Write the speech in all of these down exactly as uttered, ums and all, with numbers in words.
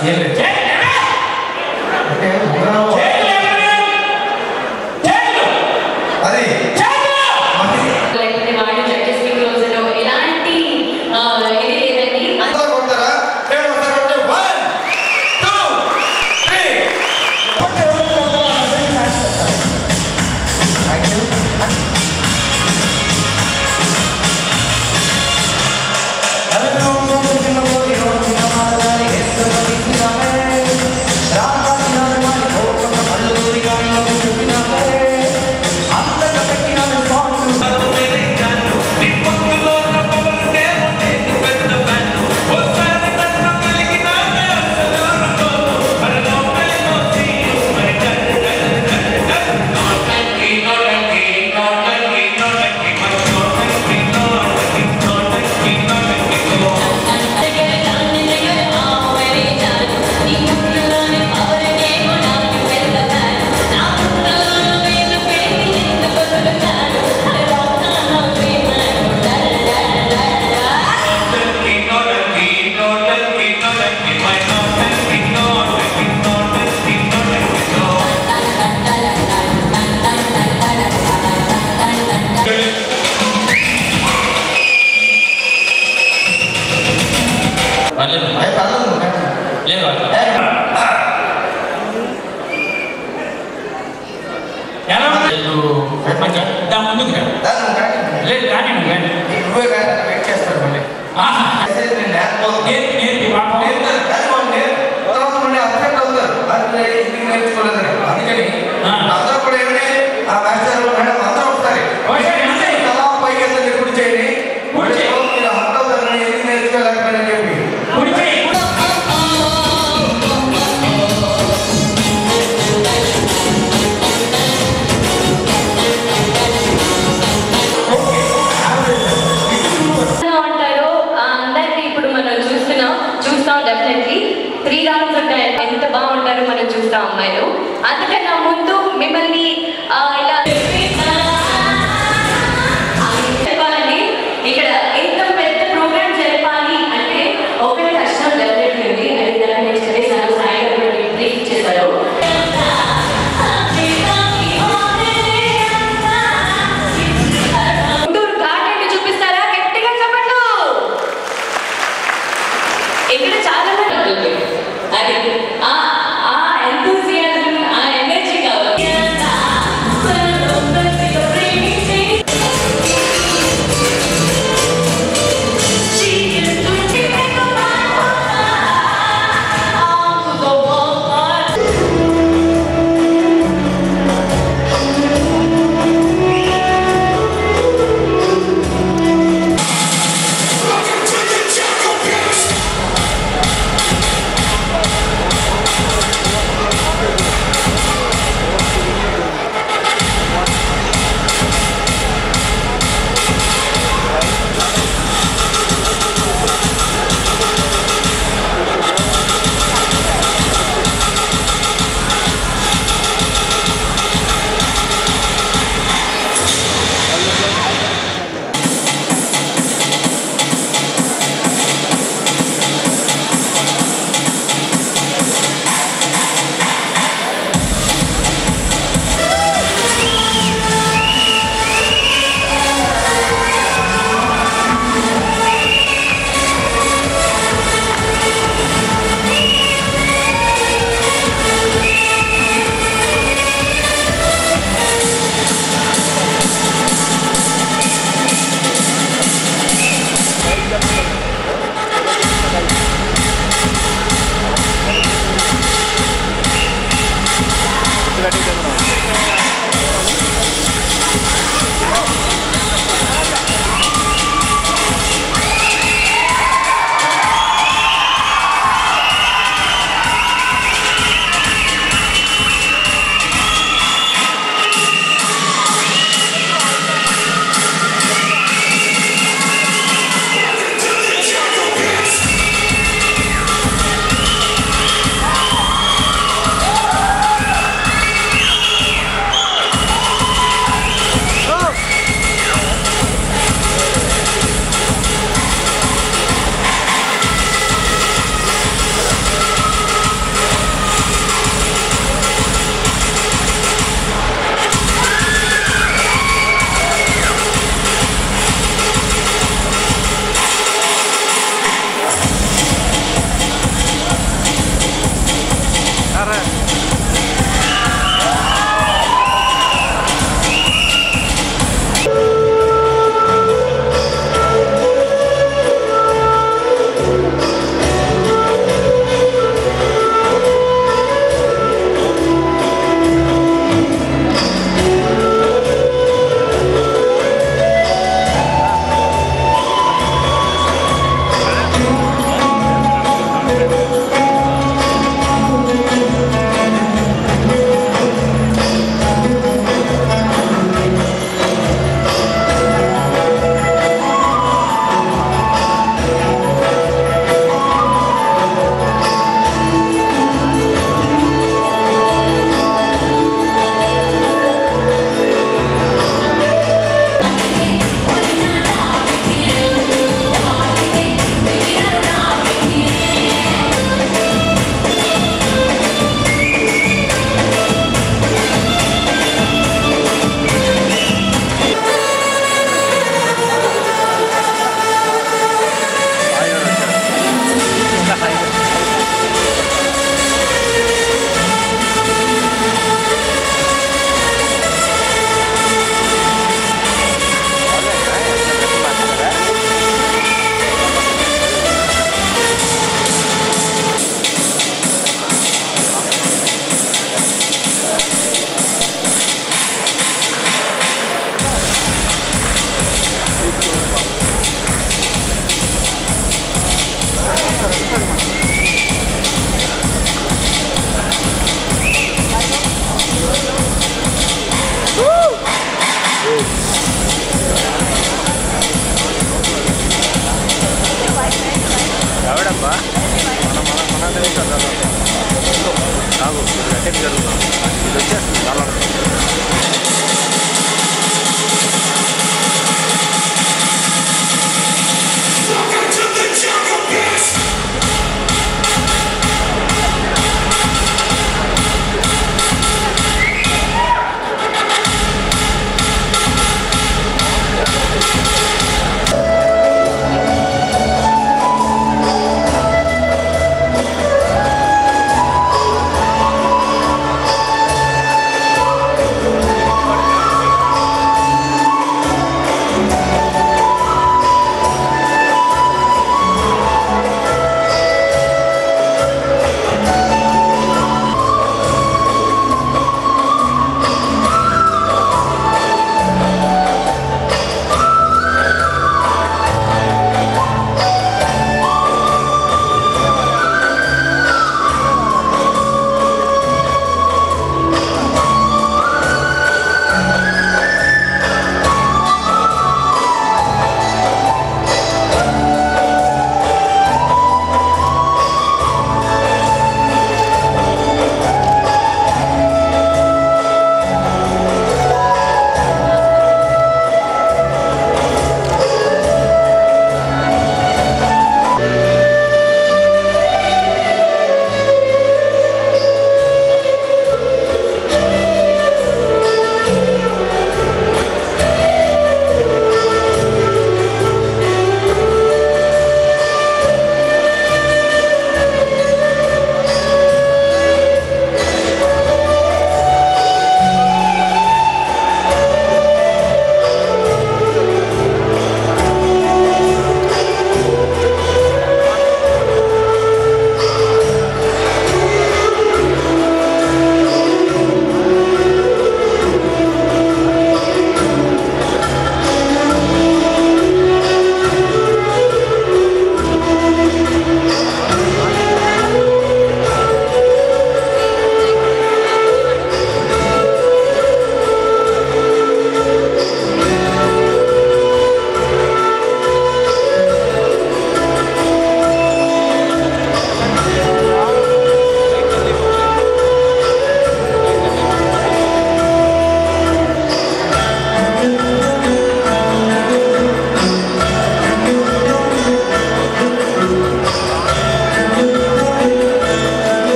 ఇక్కడ చాలా మంది అది ఆ ఆ ఎంతూసియాజం ఆ ఎనర్జీ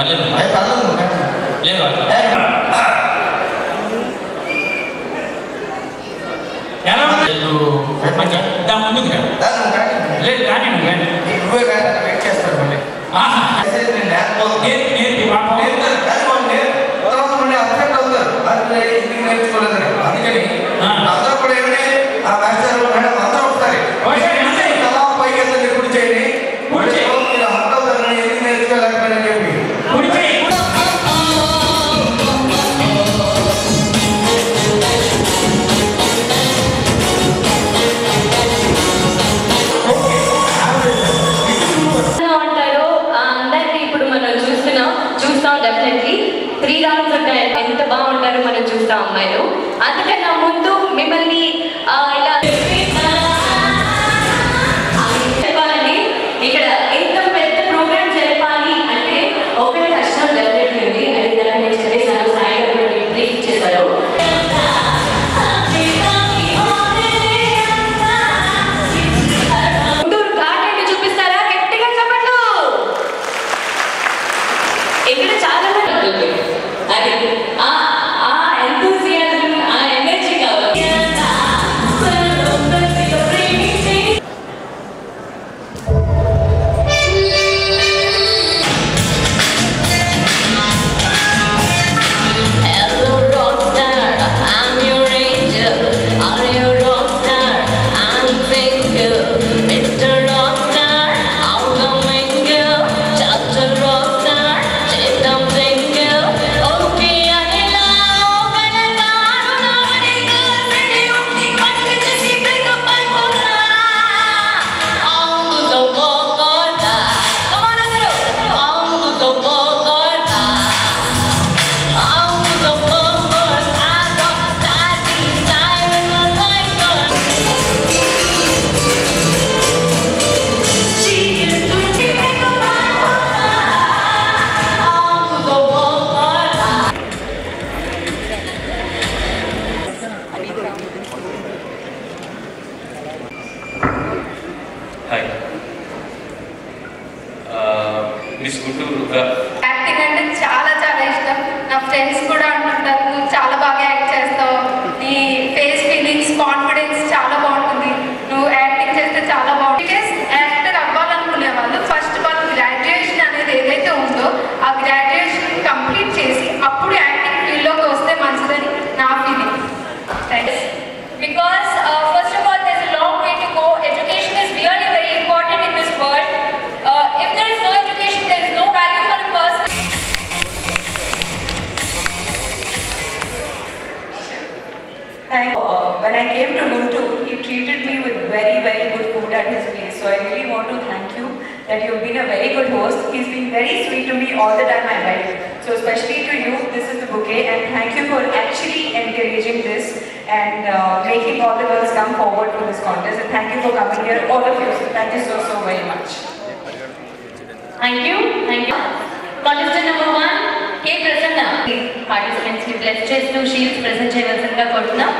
పర్లేదు లేదు ఎలా దా ముందుకు లేదు కానీ నువ్వే కానీ వెయిట్ చేస్తాను మళ్ళీ నేర్చుకోలేదు అందుకని అందరూ కూడా ఏమని ఆ మాస్టర్ మేడం అందరూ ఒకసారి అలా పైకి వెళ్తే కుడి చేయండి మీరు అంటారు ఎందుకు నేర్చుకోలేకపోయినా చెప్పి అంటారు అందరినీ ఇప్పుడు మనం చూస్తున్నాం చూస్తాం డెఫినెట్లీ త్రీ రౌండ్స్ ఉంటాయి ఎంత బాగుంటారో మనం చూస్తాం అమ్మాయిలు అందుకన్నా ముందు మిమ్మల్ని ఇలా చెప్పాలని ఇక్కడ ఎంత పెద్ద ప్రోగ్రామ్ జరపాలి అంటే ఒకటి కష్టం డెఫినెట్లీ ఉంది అది దాన్ని నేను చదివేశాను సాయంత్రం బ్రీఫ్ ఇచ్చేశారు గుంటూరు గార్డెన్ చూపిస్తారా గట్టిగా చెప్పండి ఇక్కడ చాలా అది ఆ ఆ ఎంతూసియాజం ఆ ఎనర్జీ కావాలి మిస్ గుంటూరుగా యాక్టింగ్ అంటే చాలా చాలా ఇష్టం నా ఫ్రెండ్స్ కూడా అంటుంటారు నువ్వు చాలా బాగా యాక్ట్ చేస్తావు నీ ఫేస్ ఫీలింగ్స్ కాన్ఫిడెన్స్ చాలా బాగుంటుంది నువ్వు యాక్టింగ్ చేస్తే చాలా బాగుంటుంది యాక్టర్ అవ్వాలనుకునే వాళ్ళు ఫస్ట్ వాళ్ళు గ్రాడ్యుయేషన్ అనేది ఏదైతే ఉందో ఆ గ్రాడ్యుయేషన్ కంప్లీట్ చేసి అప్పుడు యాక్టింగ్ ఫీల్డ్లోకి వస్తే మంచిదని నా feeling because first of all there's a long way to go. Education is really very important in this world. Uh, if there is no education, there is no value for a person. Thank you. Uh, when I came to Guntur, he treated me with very, very good food at his place. So I really want to thank you that you've been a very good host. He's been very sweet to me all the time I met. So especially to you, this is the bouquet, and thank you for actually encouraging this and uh, making all the girls come forward for this contest. And thank you for coming here, all of you. So thank you so, so very much. Thank you. Thank you. Contestant number one, K. Prasanna. Participants with left chest to shields present cheyavalsinదిగా కోరుతున్నాం.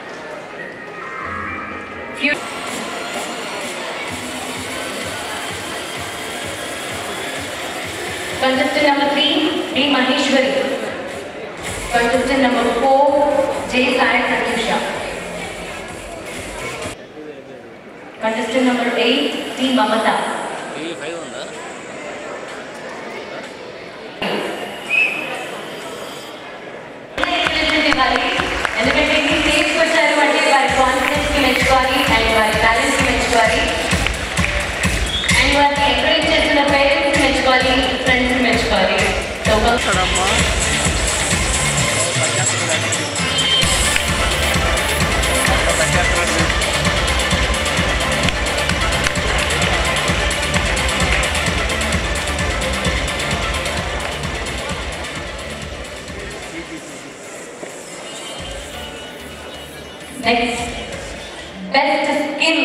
Contestant number three, D. Maheshwari. Contestant number four, J. Sai Pratyusha. Contestant number eight, T. Mamata. ఎందుకంటే ఈ స్టేజ్కి వచ్చారు అంటే వారి కాన్ఫిడెన్స్కి మెచ్చుకోవాలి and వారి టాలెంట్కి మెచ్చుకోవాలి అండ్ వారిని ఎంకరేజ్ చేస్తున్న పేరెంట్స్కి మెచ్చుకోవాలి ఫ్రెండ్స్కి మెచ్చుకోవాలి Next, best skill.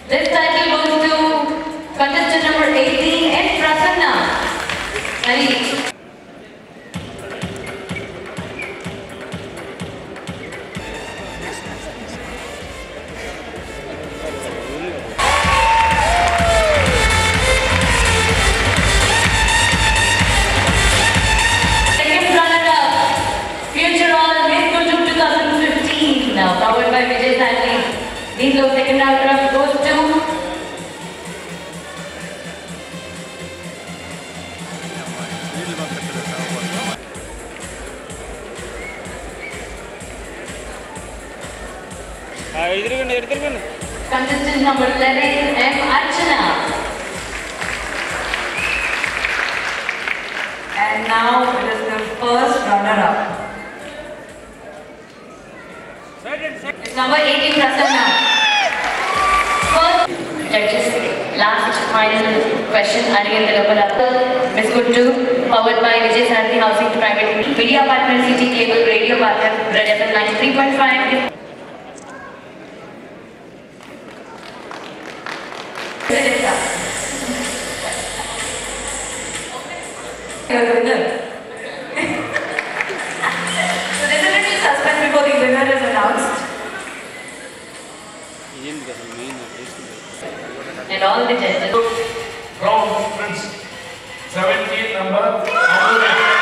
This title goes to contestant number eighteen, N. Prasanna. Hari. Now, powered by Vijay Sandhi. These look second runner-up goes to contestant number eleven, M. Archana. And now it is the first runner-up. It's number eighteen, Prasanna. First, judges, last final question. Arigan Telapala. Miss Kuttu, powered by Vijay Sandhi Housing Private Media Partner, C T Cable, Radio Partner, Red F M ninety-three point five. Your winner. So there's a little suspense before the winner is announced. And all the judges. Round, friends. seventeen number.